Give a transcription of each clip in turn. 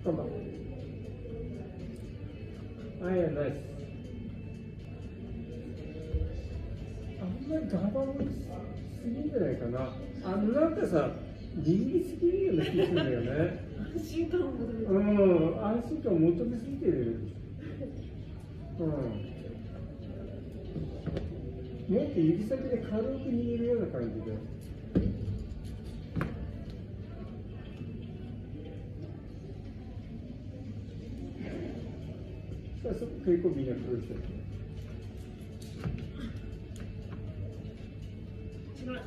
Come on. I am nice. あんまりガバもすぎんじゃないかな。なんかさ、握りすぎるような気がするんだよね。 安心感を求めてる。 安心感を求めすぎてる。もっと指先で軽く握るような感じで。さあ、そこ稽古日には黒い人。 違う。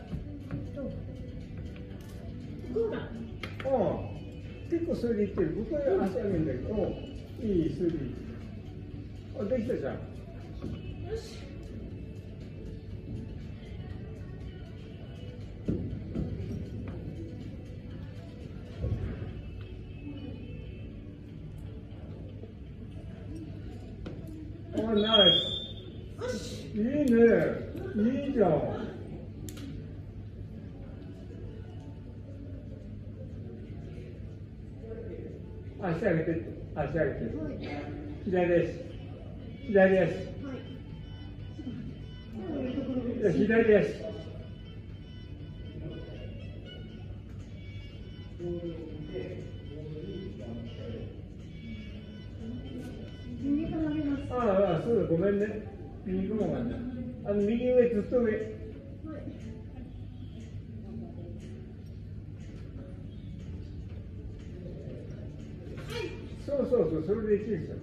こうだ。 結構それでいってる。僕は足上げるんだけど、いい、それでいい。できたじゃん。 よし。 ナイス。いいね。いいじゃん。足上げて、足上げて。左足。左足。左足。そうだ、ごめんね。右もごめんね。右上、ずっと上。そう、それでいいですよ。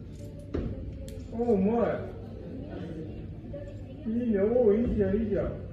うまい。いいね、いいじゃん、いいじゃん。